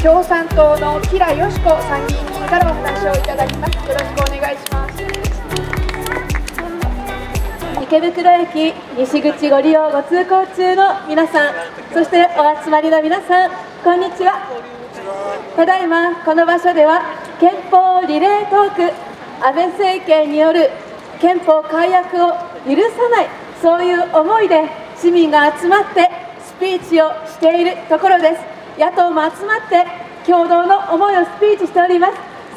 共産党の吉良よし子参議院議員からお話をいただきます。よろしくお願いします。 池袋駅西口ご利用ご通行中の皆さん、そしてお集まりの皆さん、こんにちは。ただいまこの場所では憲法リレートーク、安倍政権による憲法改悪を許さない、そういう思いで市民が集まってスピーチをしているところです。野党も集まって共同の思いをスピーチしております。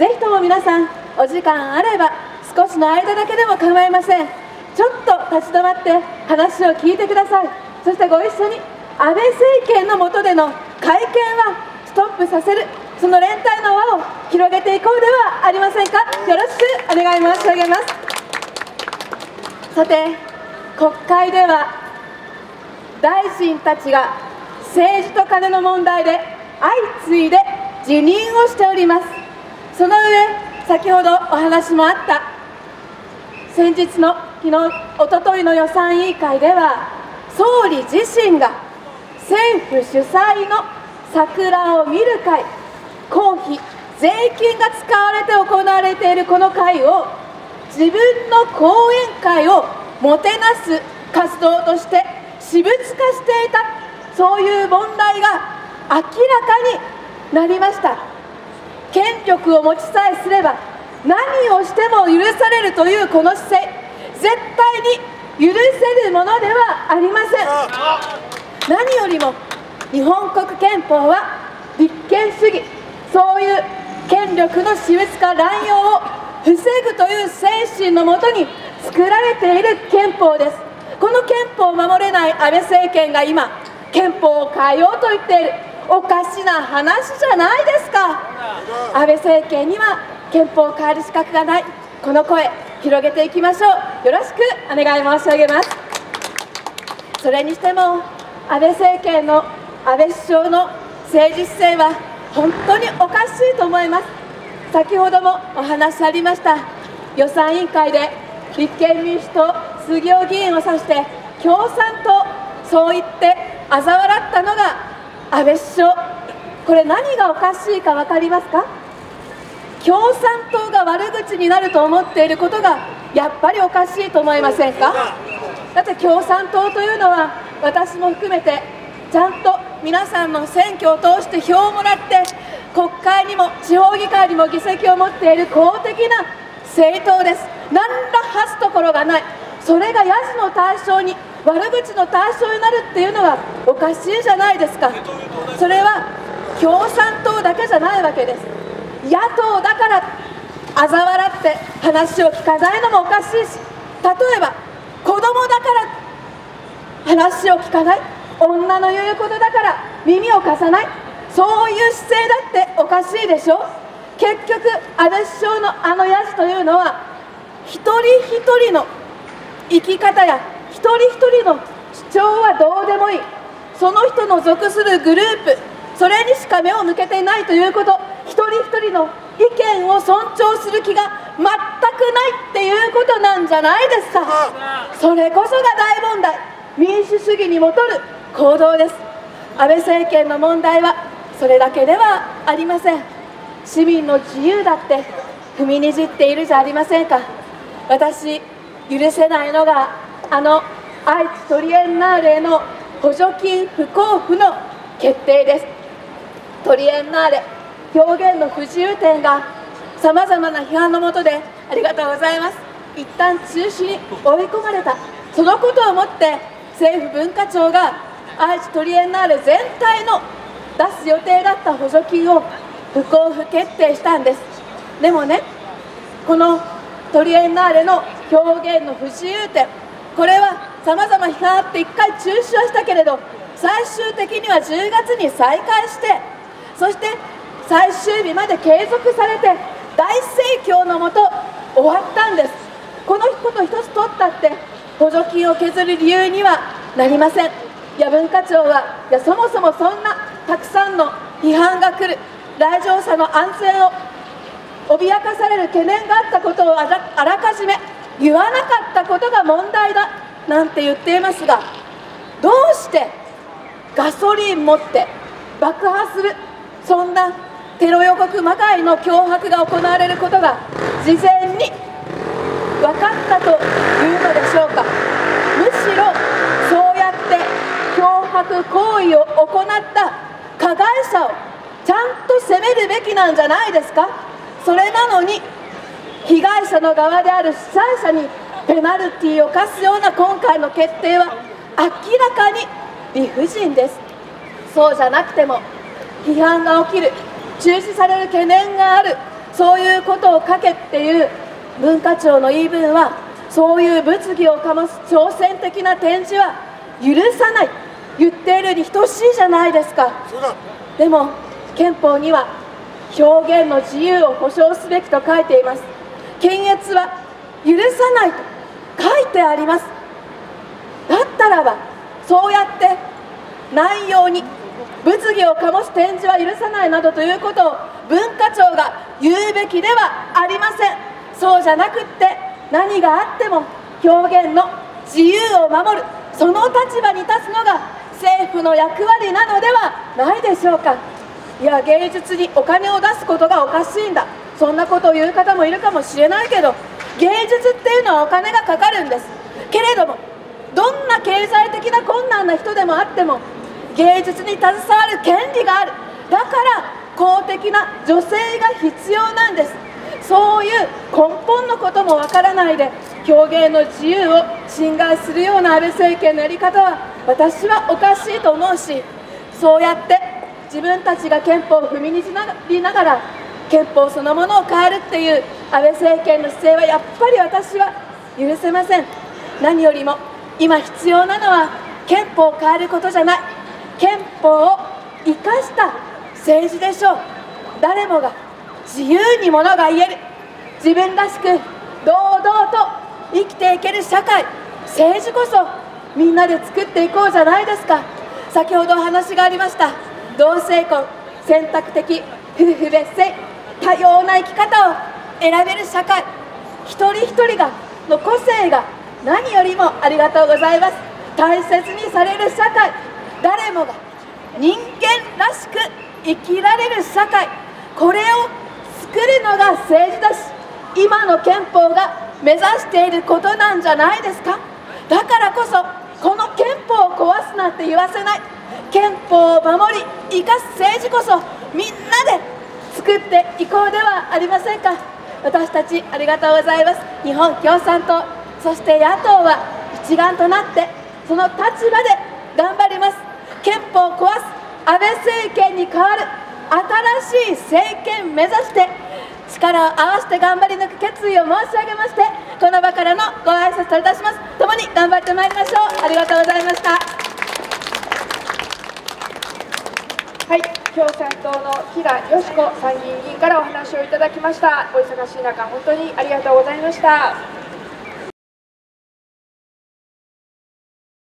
ぜひとも皆さん、お時間あれば少しの間だけでも構いません。ちょっと立ち止まって話を聞いてください。そしてご一緒に安倍政権の下での改憲はストップさせる、その連帯の輪を広げていこうではありませんか。よろしくお願い申し上げます。さて、国会では大臣たちが政治とカネの問題で相次いで辞任をしております。その上、先ほどお話もあった先日の昨日、おとといの予算委員会では、総理自身が政府主催の桜を見る会、公費、税金が使われて行われているこの会を自分の講演会をもてなす活動として私物化していた、そういう問題が明らかになりました。権力を持ちさえすれば何をしても許されるというこの姿勢、絶対に許せるものではありません。何よりも日本国憲法は立憲主義、そういう権力の私物化乱用を防ぐという精神のもとに作られている憲法です。この憲法を守れない安倍政権が今、憲法を変えようと言っている、おかしな話じゃないですか。安倍政権には憲法を変える資格がない、この声、広げていきましょう。よろしくお願い申し上げます。それにしても、安倍政権の安倍首相の政治姿勢は本当におかしいと思います。先ほどもお話ありました、予算委員会で立憲民主党、杉尾議員を指して共産党、そう言って嘲笑ったのが安倍首相。これ何がおかしいか分かりますか。共産党が悪口になると思っていることがやっぱりおかしいと思いませんか。だって共産党というのは、私も含めてちゃんと皆さんの選挙を通して票をもらって国会にも地方議会にも議席を持っている公的な政党です。何ら恥すところがない。それがヤジの対象に、悪口の対象になるっていうのがおかしいじゃないですか。それは共産党だけじゃないわけです。野党だから嘲笑って話を聞かないのもおかしいし、例えば子供だから話を聞かない、女の言うことだから耳を貸さない、そういう姿勢だっておかしいでしょ。結局安倍首相のあのヤジというのは、一人一人の生き方や一人一人の主張はどうでもいい、その人の属するグループ、それにしか目を向けていないということ、一人一人の意見を尊重する気が全くないっていうことなんじゃないですか。それこそが大問題、民主主義にもとる行動です。安倍政権の問題はそれだけではありません。市民の自由だって踏みにじっているじゃありませんか。私、許せないのがあの愛知トリエンナーレの補助金不交付の決定です。トリエンナーレ、表現の不自由点がさまざまな批判のもとで、ありがとうございます、一旦中止に追い込まれた。そのことをもって政府文化庁が愛知トリエンナーレ全体の出す予定だった補助金を不交付決定したんです。でもね、このトリエンナーレの表現の不自由点、これはさまざま批判あって1回中止はしたけれど、最終的には10月に再開して、そして最終日まで継続されて大盛況のもと終わったんです。このこと一つ取ったって補助金を削る理由にはなりません。いや、文化庁は、いや、そもそもそんなたくさんの批判が来る、来場者の安全を脅かされる懸念があったことをあらかじめ言わなかったことが問題だなんて言っていますが、どうしてガソリン持って爆破する、 そんなテロ予告まがいの脅迫が行われることが事前に分かったというのでしょうか。むしろそうやって脅迫行為を行った加害者をちゃんと責めるべきなんじゃないですか。それなのに被害者の側である主催者にペナルティを課すような今回の決定は明らかに理不尽です。そうじゃなくても批判が起きる、中止される懸念がある、そういうことを書けっていう文化庁の言い分は、そういう物議を醸す挑戦的な展示は許さない、言っているに等しいじゃないですか。でも憲法には表現の自由を保障すべきと書いています。検閲は許さないと書いてあります。だったらばそうやって内容に物議を醸す展示は許さないなどということを文化庁が言うべきではありません。そうじゃなくって何があっても表現の自由を守る、その立場に立つのが政府の役割なのではないでしょうか。いや、芸術にお金を出すことがおかしいんだ、そんなことを言う方もいるかもしれないけど、芸術っていうのはお金がかかるんです。けれどもどんな経済的な困難な人でもあっても芸術に携わる権利がある。だから公的な助成が必要なんです。そういう根本のこともわからないで表現の自由を侵害するような安倍政権のやり方は私はおかしいと思うし、そうやって自分たちが憲法を踏みにじりながら憲法そのものを変えるっていう安倍政権の姿勢はやっぱり私は許せません。何よりも今必要なのは憲法を変えることじゃない、憲法を生かした政治でしょう。誰もが自由にものが言える、自分らしく堂々と生きていける社会、政治こそみんなで作っていこうじゃないですか。先ほどお話がありました同性婚、選択的夫婦別姓、多様な生き方を選べる社会、一人一人の個性が何よりもありがとうございます大切にされる社会、誰もが人間らしく生きられる社会、これを作るのが政治だし、今の憲法が目指していることなんじゃないですか。だからこそこの憲法を壊すなんて言わせない、憲法を守り生かす政治こそみんなで作っていこうではありませんか。私たちありがとうございます。日本共産党、そして野党は一丸となってその立場で頑張ります。憲法を壊す安倍政権に代わる新しい政権目指して力を合わせて頑張り抜く決意を申し上げまして、この場からのご挨拶といたします。共に頑張ってまいりましょう。ありがとうございました。 はい、共産党の平よし子参議院議員からお話をいただきました。お忙しい中本当にありがとうございました。